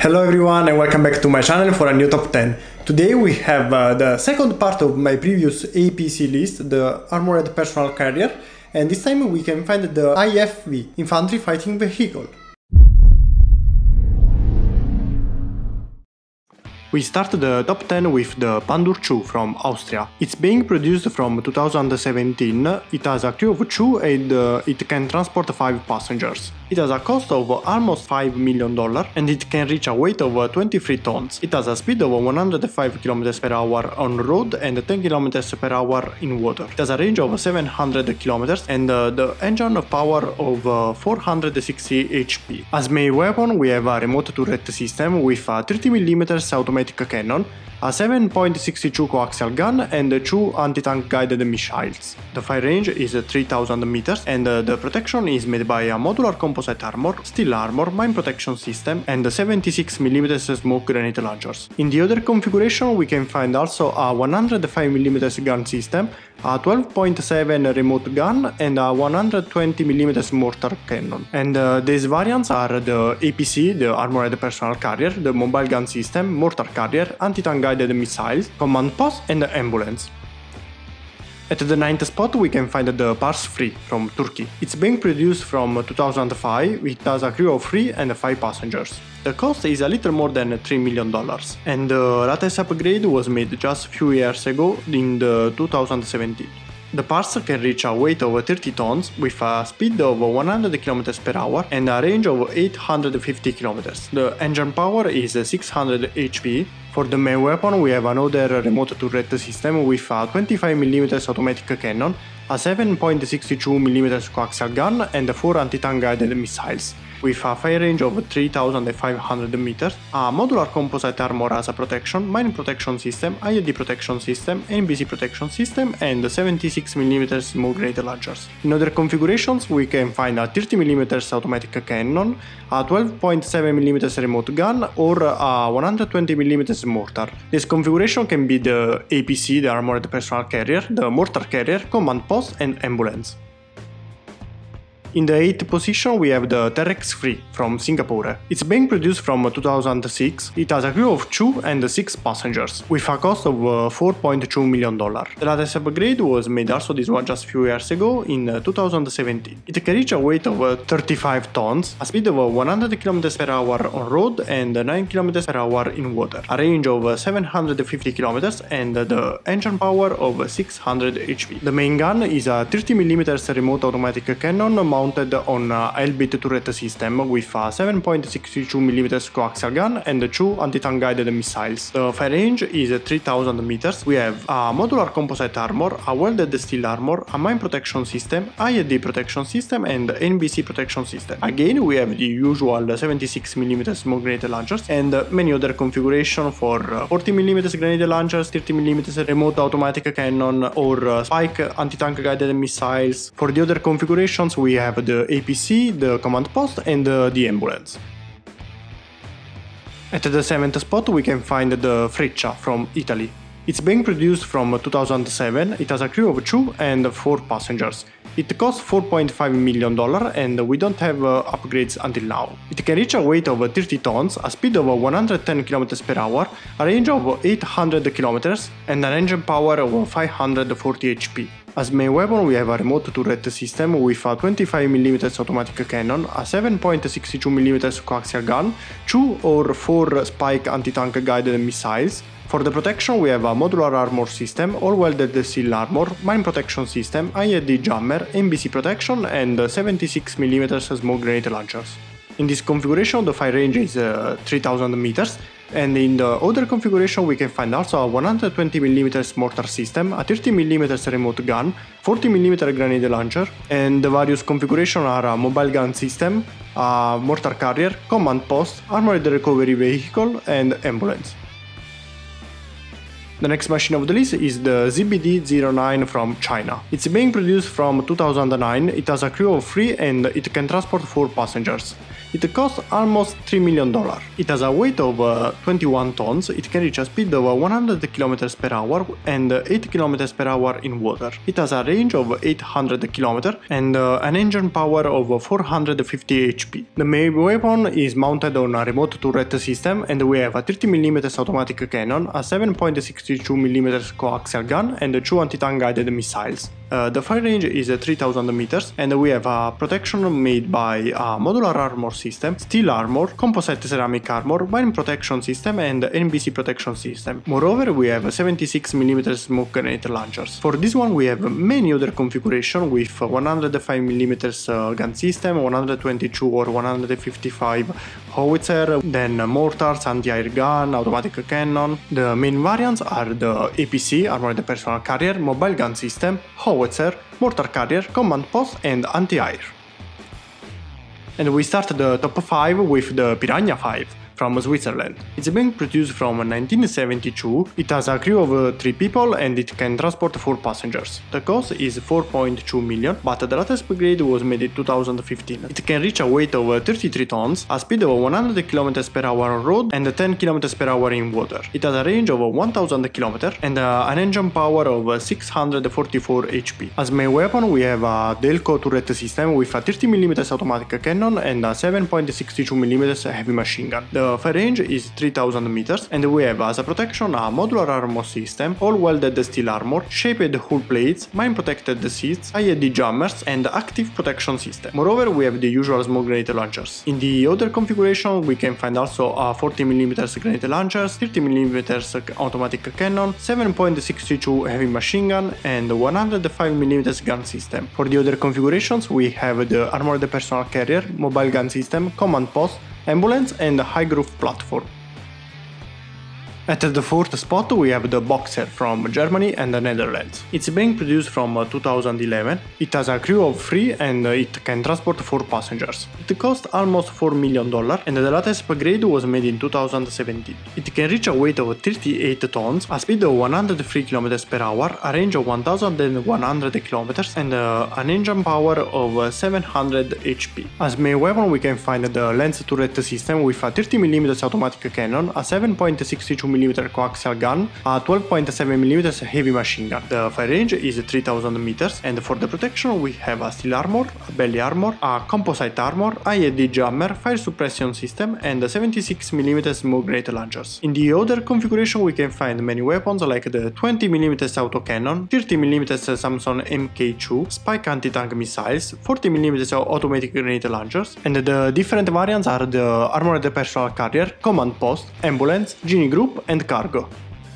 Hello everyone and welcome back to my channel for a new top 10. Today we have the second part of my previous APC list, the Armored Personnel Carrier, and this time we can find the IFV, Infantry Fighting Vehicle. We start the top 10 with the Pandur II from Austria. It's being produced from 2017, it has a crew of 2 and it can transport 5 passengers. It has a cost of almost $5 million and it can reach a weight of 23 tons. It has a speed of 105 km per hour on road and 10 km per hour in water. It has a range of 700 km and the engine power of 460 HP. As main weapon we have a remote turret system with a 30mm automatic cannon, a 7.62 coaxial gun and 2 anti-tank guided missiles. The fire range is 3000 meters and the protection is made by a modular composite armor, steel armor, mine protection system and 76mm smoke grenade launchers. In the other configuration we can find also a 105mm gun system, a 12.7 remote gun and a 120mm mortar cannon. And these variants are the APC, the Armored Personnel Carrier, the mobile gun system, mortar carrier, anti-tank guided missiles, command post and ambulance. At the 9th spot we can find the Pars 3 from Turkey. It's being produced from 2005, it has a crew of 3 and 5 passengers. The cost is a little more than $3 million and the latest upgrade was made just a few years ago in the 2017. The Pars can reach a weight of 30 tons with a speed of 100 km per hour and a range of 850 km. The engine power is 600 HP. For the main weapon we have another remote turret system with a 25mm automatic cannon, a 7.62mm coaxial gun and 4 anti-tank guided missiles. With a fire range of 3500 meters, a modular composite armor as a protection, mine protection system, IED protection system, NBC protection system and 76mm smoke grenade launchers. In other configurations we can find a 30mm automatic cannon, a 12.7mm remote gun or a 120mm mortar. This configuration can be the APC, the Armored Personnel Carrier, the mortar carrier, command post and ambulance. In the 8th position we have the Terrex 3 from Singapore. It's being produced from 2006, it has a crew of 2 and 6 passengers, with a cost of $4.2 million. The latest upgrade was made also this one just a few years ago in 2017. It can reach a weight of 35 tons, a speed of 100 km per hour on road and 9 km per hour in water, a range of 750 km and the engine power of 600 HP. The main gun is a 30mm remote automatic cannon mounted on a Elbit turret system with a 7.62mm coaxial gun and 2 anti-tank guided missiles. The fire range is 3000 meters. We have a modular composite armor, a welded steel armor, a mine protection system, IED protection system and NBC protection system. Again we have the usual 76mm smoke grenade launchers and many other configurations for 40mm grenade launchers, 30mm remote automatic cannon or spike anti-tank guided missiles. For the other configurations we have the APC, the command post and the ambulance. At the 7th spot we can find the Freccia from Italy. It's being produced from 2007, it has a crew of 2 and 4 passengers. It costs $4.5 million and we don't have upgrades until now. It can reach a weight of 30 tons, a speed of 110 km per hour, a range of 800 km and an engine power of 540 HP. As main weapon we have a remote turret system with a 25mm automatic cannon, a 7.62mm coaxial gun, 2 or 4 spike anti-tank guided missiles. For the protection we have a modular armor system, all welded steel armor, mine protection system, IED jammer, NBC protection and 76mm smoke grenade launchers. In this configuration the fire range is 3000 meters. And in the other configuration we can find also a 120mm mortar system, a 30mm remote gun, 40mm grenade launcher, and the various configurations are a mobile gun system, a mortar carrier, command post, armored recovery vehicle and ambulance. The next machine of the list is the ZBD-09 from China. It's being produced from 2009, it has a crew of 3 and it can transport 4 passengers. It costs almost $3 million. It has a weight of 21 tons, it can reach a speed of 100 km per hour and 8 km per hour in water. It has a range of 800 km and an engine power of 450 HP. The main weapon is mounted on a remote turret system and we have a 30mm automatic cannon, a 7.62mm coaxial gun and 2 anti-tank guided missiles. The fire range is 3000 meters and we have a protection made by a modular armor system, steel armor, composite ceramic armor, mine protection system and NBC protection system. Moreover, we have 76mm smoke grenade launchers. For this one we have many other configurations with 105mm gun system, 122 or 155 howitzer, then mortars, anti-air gun, automatic cannon. The main variants are the APC, Armored Personnel Carrier, mobile gun system, howitzer, mortar carrier, command post and anti-air. And we start the top 5 with the Piranha 5 from Switzerland. It's being produced from 1972, it has a crew of 3 people and it can transport 4 passengers. The cost is 4.2 million, but the latest upgrade was made in 2015. It can reach a weight of 33 tons, a speed of 100 km per hour on road and 10 km per hour in water. It has a range of 1000 km and an engine power of 644 HP. As main weapon we have a Delco turret system with a 30mm automatic cannon and a 7.62mm heavy machine gun. The fire range is 3000 meters and we have as a protection a modular armor system, all welded steel armor, shaped hull plates, mine protected seats, IED jammers and active protection system. Moreover, we have the usual smoke grenade launchers. In the other configuration we can find also a 40mm grenade launchers, 30mm automatic cannon, 7.62 heavy machine gun and 105mm gun system. For the other configurations we have the Armored Personnel Carrier, mobile gun system, command post, ambulance and high roof platform. At the 4th spot we have the Boxer from Germany and the Netherlands. It's being produced from 2011, it has a crew of 3 and it can transport 4 passengers. It costs almost $4 million and the latest upgrade was made in 2017. It can reach a weight of 38 tons, a speed of 103 km per hour, a range of 1100 km and an engine power of 700 HP. As main weapon we can find the Lance turret system with a 30mm automatic cannon, a 7.62mm coaxial gun, a 12.7mm heavy machine gun. The fire range is 3000 meters and for the protection we have a steel armor, a belly armor, a composite armor, IED jammer, fire suppression system and 76mm smoke grenade launchers. In the other configuration we can find many weapons like the 20mm autocannon, 30mm Samson Mk2, spike anti-tank missiles, 40mm automatic grenade launchers, and the different variants are the Armored Personnel Carrier, command post, ambulance, genie group and cargo.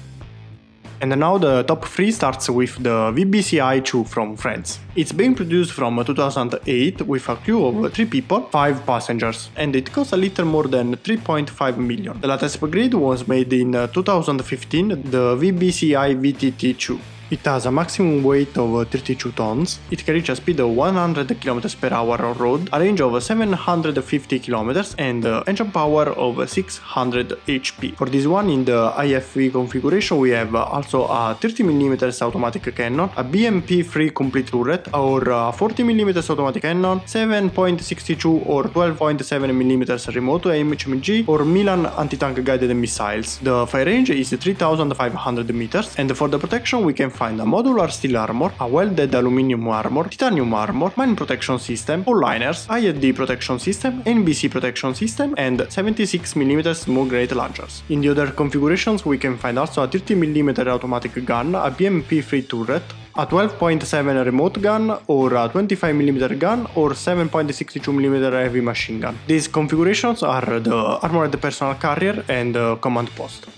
And now the top 3 starts with the VBCI-2 from France. It's being produced from 2008 with a crew of 3 people, 5 passengers, and it costs a little more than 3.5 million. The latest upgrade was made in 2015, the VBCI VTT-2. It has a maximum weight of 32 tons, it can reach a speed of 100 km per hour on road, a range of 750 km and engine power of 600 HP. For this one in the IFV configuration we have also a 30mm automatic cannon, a BMP-free complete turret or a 40mm automatic cannon, 7.62 or 12.7mm remote HMG or Milan anti-tank guided missiles. The fire range is 3500 meters and for the protection we can find a modular steel armor, a welded aluminium armor, titanium armor, mine protection system, hull liners, IED protection system, NBC protection system and 76mm smoke grenade launchers. In the other configurations we can find also a 30mm automatic gun, a BMP free turret, a 12.7 remote gun or a 25mm gun or 7.62mm heavy machine gun. These configurations are the Armored Personnel Carrier and command post.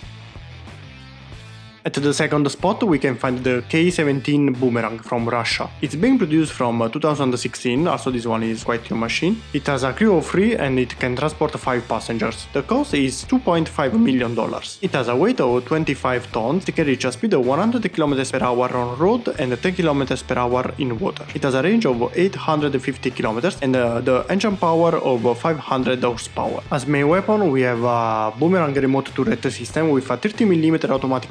At the second spot we can find the K-17 Boomerang from Russia. It's being produced from 2016, also this one is quite new machine. It has a crew of 3 and it can transport 5 passengers. The cost is $2.5 million. It has a weight of 25 tons, it can reach a speed of 100 km per hour on road and 10 km per hour in water. It has a range of 850 km and the engine power of 500 horsepower. As main weapon we have a Boomerang remote turret system with a 30mm automatic cannon,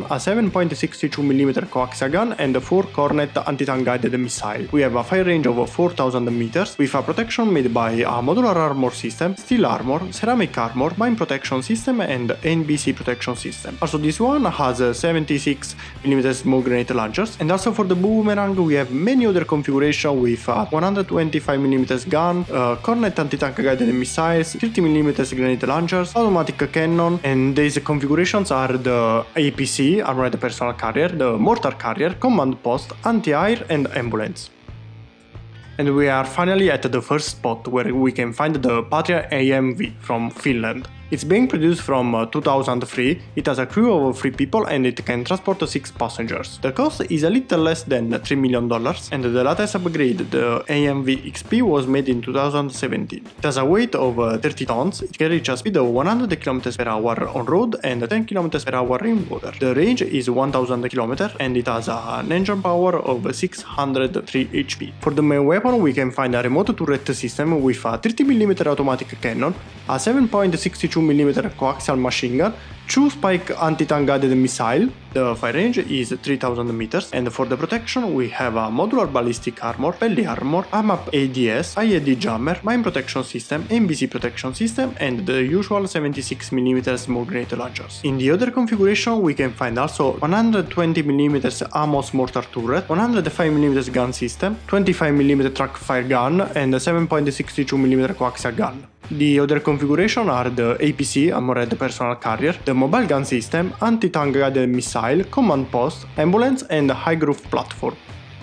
cannon, a 7.62mm coaxial gun, and a 4 Cornet anti-tank guided missile. We have a fire range of 4000 meters, with a protection made by a modular armor system, steel armor, ceramic armor, mine protection system, and NBC protection system. Also, this one has 76mm smoke grenade launchers, and also for the boomerang we have many other configurations with 125mm gun, Cornet anti-tank guided missiles, 30mm grenade launchers, automatic cannon, and these configurations are the APC, Armored Personal Carrier, the Mortar Carrier, Command Post, Anti-Air, and Ambulance. And we are finally at the first spot where we can find the Patria AMV from Finland. It's being produced from 2003, it has a crew of 3 people and it can transport 6 passengers. The cost is a little less than $3 million, and the latest upgrade, the AMV XP, was made in 2017. It has a weight of 30 tons, it can reach a speed of 100 km per hour on road and 10 km per hour in water. The range is 1000 km and it has an engine power of 603 HP. For the main weapon we can find a remote turret system with a 30mm automatic cannon, a 7.62mm coaxial machine gun, 2 Spike anti-tank guided missile, the fire range is 3000 meters, and for the protection we have a modular ballistic armor, belly armor, AMAP ADS, IED jammer, mine protection system, NBC protection system, and the usual 76mm smoke grenade launchers. In the other configuration we can find also 120mm Amos mortar turret, 105mm gun system, 25mm track fire gun, and 7.62mm coaxial gun. The other configuration are the APC, Armored Personal Carrier, the mobile gun system, anti-tank guided missile, command post, ambulance, and high roof platform.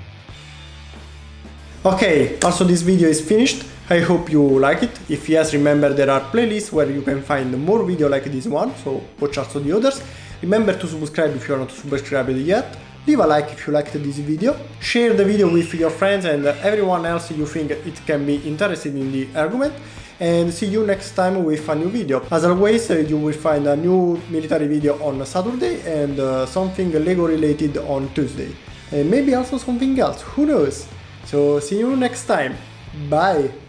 Okay, also this video is finished. I hope you like it. If yes, remember there are playlists where you can find more videos like this one, so watch also the others. Remember to subscribe if you are not subscribed yet. Leave a like if you liked this video. Share the video with your friends and everyone else you think it can be interested in the argument. And see you next time with a new video. As always, you will find a new military video on Saturday and something Lego related on Tuesday. And maybe also something else, who knows? So see you next time. Bye!